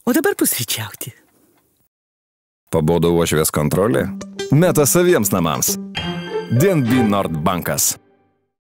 O dabar pusryčiauti. Pabodo uošvės kontrolė? Meta saviems namams. DNB Nord bankas.